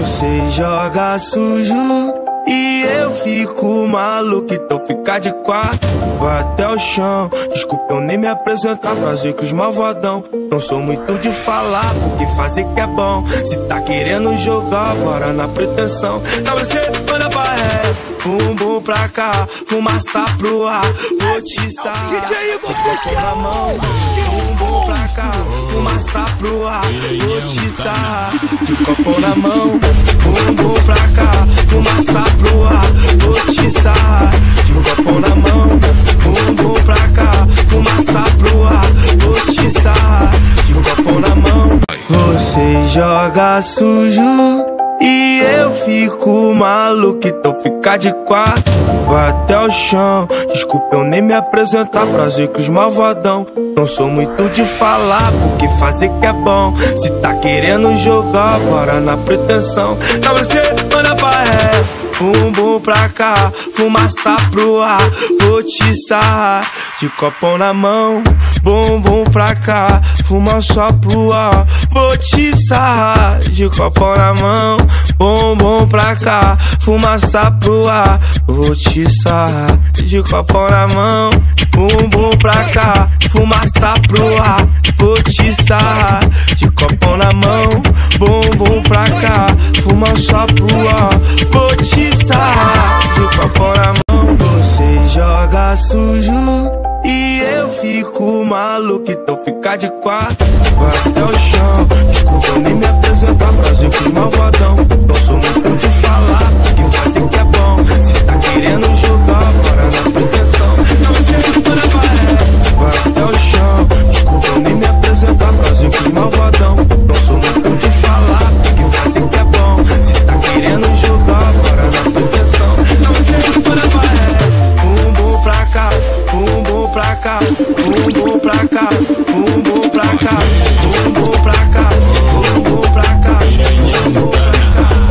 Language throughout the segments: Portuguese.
Você joga sujo e eu fico maluco, então fica de quatro, vai até o chão. Desculpa eu nem me apresentar, prazer que os malvadão. Não sou muito de falar, porque fazer que é bom. Se tá querendo jogar, bora na pretensão. Então você manda pra ré, bumbum pra cá, fumaça pro ar, vou te sarrar. De copo na mão, bumbum pra cá, fumaça pro ar, vou te sarrar. De copo na mão, bumbum pra cá, fumaça pro ar, vou te sarrar. De copo na mão, bumbum pra cá, fumaça pro ar, vou te sarrar. De copo na mão. Você joga sujo e eu fico maluco, então fica de quatro, vai até o chão. Desculpa eu nem me apresentar, prazer que os malvadão. Não sou muito de falar, porque fazer que é bom. Se tá querendo jogar, bora na pretensão. Então você manda pra ré, bumbum pra cá, fumaça pro ar, vou te sarrar. De copo na mão, bumbum pra cá, fumaça pro ar, vou te sarrar. De copo na mão, bumbum pra cá, fumaça pro ar, vou te sarrar. De copo na mão, bumbum pra cá, fumaça pro ar, vou te sarrar. De copo na mão, bumbum pra cá, fumaça pro ar, vou te sarrar. De copo na mão. Você joga sujo e eu fico maluco, então fica de quatro, vai até o chão. Desculpa eu nem me apresentar, prazer que os malvadão. Não sou muito de falar, porque fazer que é bom. Se tá querendo jogar, bora na pretensão. Então você manda pra ré, vai até o chão. Desculpa eu nem me apresentar, prazer que os malvadão. Não sou muito de falar, porque fazer que é bom. Se tá querendo jogar, bora na pretensão. Então você manda pra ré, bumbum pra cá, bumbum pra cá, bumbum pra cá, bumbum pra cá, bumbum pra cá, bumbum pra cá, bumbum pra cá.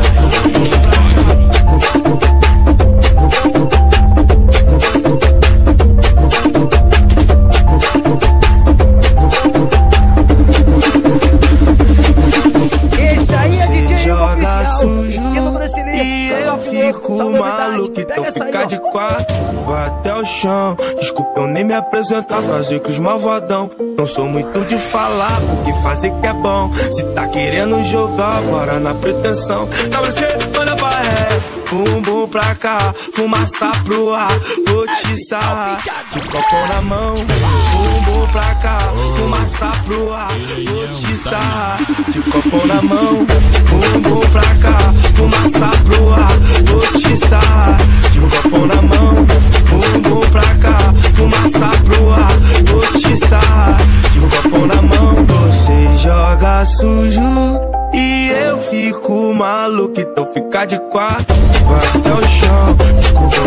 Esse aí é DJ Igor Oficial, estilo brasileiro. E eu fico maluco, então fica de quatro, vai até o chão. Desculpa eu nem me apresentar, prazer que os malvadão. Não sou muito de falar, porque fazer que é bom. Se tá querendo jogar, bora na pretensão. Então você manda pra ré, bumbum pra cá, fumaça pro ar, vou te sarrar. De copo na mão, bumbum pra cá, fumaça pro ar, vou te sarrar. De copo na mão, bumbum pra cá, fumaça pro ar, vou te sarrar. De copo na mão, bumbum pra cá, fumaça pro ar, vou te sarrar. De copo na mão. Você joga sujo e eu fico maluco, então fica de quatro, vai até o chão. Desculpa